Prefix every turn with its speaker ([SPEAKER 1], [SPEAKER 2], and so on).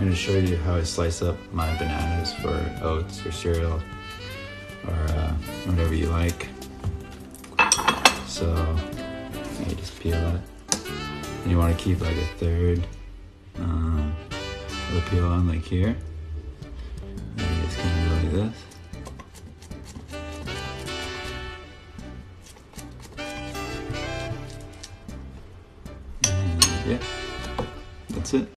[SPEAKER 1] going to show you how I slice up my bananas for oats or cereal or whatever you like. So you just peel it, and you want to keep like a third of the peel on, like here. And you just kind of go like this. And yeah, that's it.